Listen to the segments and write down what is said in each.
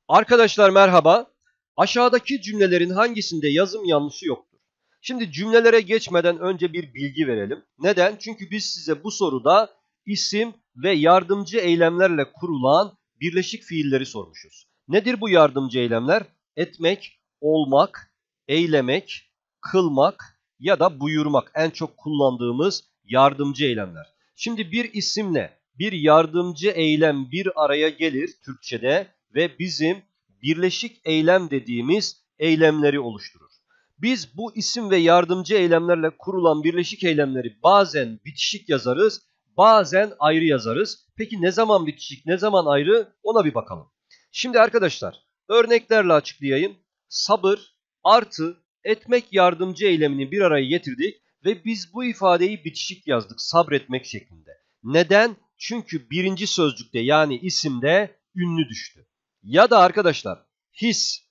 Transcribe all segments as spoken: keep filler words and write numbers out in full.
Arkadaşlar merhaba. Aşağıdaki cümlelerin hangisinde yazım yanlışı yoktur? Şimdi cümlelere geçmeden önce bir bilgi verelim. Neden? Çünkü biz size bu soruda isim ve yardımcı eylemlerle kurulan birleşik fiilleri sormuşuz. Nedir bu yardımcı eylemler? Etmek, olmak, eylemek, kılmak ya da buyurmak en çok kullandığımız yardımcı eylemler. Şimdi bir isimle bir yardımcı eylem bir araya gelir Türkçe'de ve bizim birleşik eylem dediğimiz eylemleri oluşturur. Biz bu isim ve yardımcı eylemlerle kurulan birleşik eylemleri bazen bitişik yazarız, bazen ayrı yazarız. Peki ne zaman bitişik, ne zaman ayrı ona bir bakalım. Şimdi arkadaşlar örneklerle açıklayayım. Sabır artı etmek yardımcı eylemini bir araya getirdik ve biz bu ifadeyi bitişik yazdık sabretmek şeklinde. Neden? Çünkü birinci sözcükte yani isimde ünlü düştü. Ya da arkadaşlar his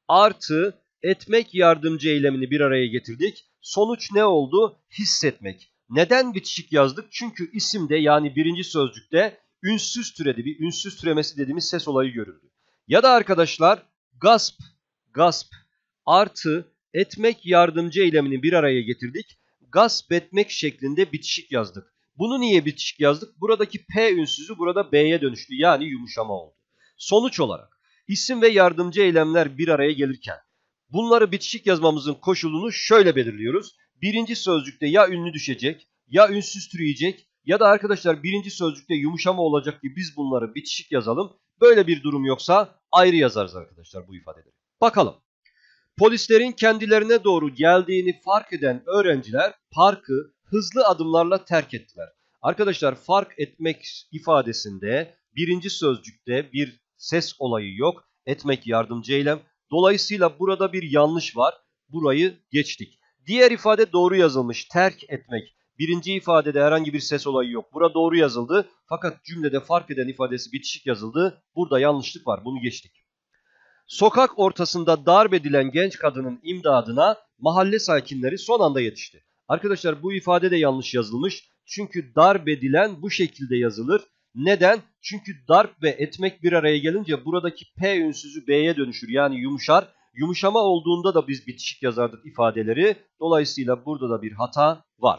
artı etmek yardımcı eylemini bir araya getirdik. Sonuç ne oldu? Hissetmek. Neden bitişik yazdık? Çünkü isimde yani birinci sözcükte ünsüz türedi. Bir ünsüz türemesi dediğimiz ses olayı görüldü. Ya da arkadaşlar gasp, gasp artı etmek yardımcı eylemini bir araya getirdik. Gasp etmek şeklinde bitişik yazdık. Bunu niye bitişik yazdık? Buradaki P ünsüzü burada B'ye dönüştü. Yani yumuşama oldu. Sonuç olarak isim ve yardımcı eylemler bir araya gelirken bunları bitişik yazmamızın koşulunu şöyle belirliyoruz. Birinci sözcükte ya ünlü düşecek, ya ünsüz türeyecek ya da arkadaşlar birinci sözcükte yumuşama olacak ki biz bunları bitişik yazalım. Böyle bir durum yoksa ayrı yazarız arkadaşlar bu ifadeleri. Bakalım. Polislerin kendilerine doğru geldiğini fark eden öğrenciler parkı hızlı adımlarla terk ettiler. Arkadaşlar fark etmek ifadesinde birinci sözcükte bir ses olayı yok. Etmek yardımcı eylem. Dolayısıyla burada bir yanlış var. Burayı geçtik. Diğer ifade doğru yazılmış. Terk etmek. Birinci ifadede herhangi bir ses olayı yok. Burada doğru yazıldı. Fakat cümlede fark eden ifadesi bitişik yazıldı. Burada yanlışlık var. Bunu geçtik. Sokak ortasında darp edilen genç kadının imdadına mahalle sakinleri son anda yetişti. Arkadaşlar bu ifade de yanlış yazılmış. Çünkü darp edilen bu şekilde yazılır. Neden? Çünkü darp ve etmek bir araya gelince buradaki P ünsüzü B'ye dönüşür. Yani yumuşar. Yumuşama olduğunda da biz bitişik yazardık ifadeleri. Dolayısıyla burada da bir hata var.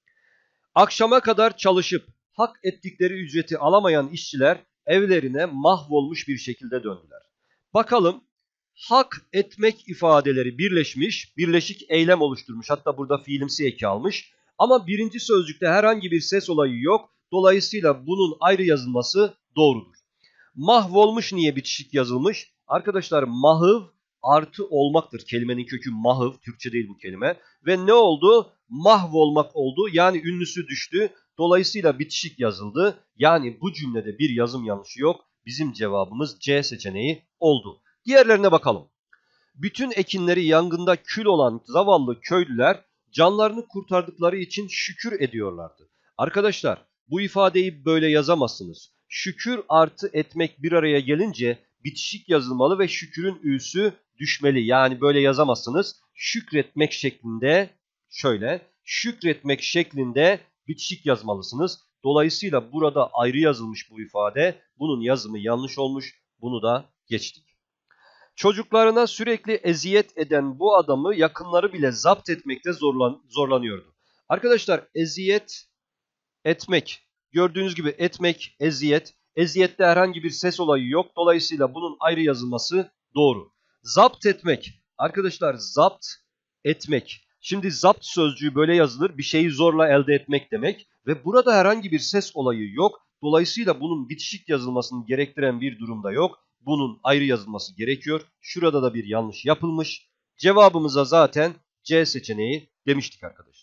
Akşama kadar çalışıp hak ettikleri ücreti alamayan işçiler evlerine mahvolmuş bir şekilde döndüler. Bakalım hak etmek ifadeleri birleşmiş, birleşik eylem oluşturmuş. Hatta burada fiilimsi eki almış. Ama birinci sözcükte herhangi bir ses olayı yok. Dolayısıyla bunun ayrı yazılması doğrudur. Mahvolmuş niye bitişik yazılmış? Arkadaşlar mahıv artı olmaktır. Kelimenin kökü mahıv. Türkçe değil bu kelime. Ve ne oldu? Mahvolmak oldu. Yani ünlüsü düştü. Dolayısıyla bitişik yazıldı. Yani bu cümlede bir yazım yanlışı yok. Bizim cevabımız C seçeneği oldu. Diğerlerine bakalım. Bütün ekinleri yangında kül olan zavallı köylüler canlarını kurtardıkları için şükür ediyorlardı. Arkadaşlar bu ifadeyi böyle yazamazsınız. Şükür artı etmek bir araya gelince bitişik yazılmalı ve şükürün ü'sü düşmeli. Yani böyle yazamazsınız. Şükretmek şeklinde şöyle şükretmek şeklinde bitişik yazmalısınız. Dolayısıyla burada ayrı yazılmış bu ifade. Bunun yazımı yanlış olmuş. Bunu da geçtik. Çocuklarına sürekli eziyet eden bu adamı yakınları bile zapt etmekte zorlan zorlanıyordu. Arkadaşlar eziyet etmek. Gördüğünüz gibi etmek, eziyet. Eziyette herhangi bir ses olayı yok. Dolayısıyla bunun ayrı yazılması doğru. Zapt etmek. Arkadaşlar zapt etmek. Şimdi zapt sözcüğü böyle yazılır. Bir şeyi zorla elde etmek demek. Ve burada herhangi bir ses olayı yok. Dolayısıyla bunun bitişik yazılmasını gerektiren bir durumda yok. Bunun ayrı yazılması gerekiyor. Şurada da bir yanlış yapılmış. Cevabımıza zaten C seçeneği demiştik arkadaşlar.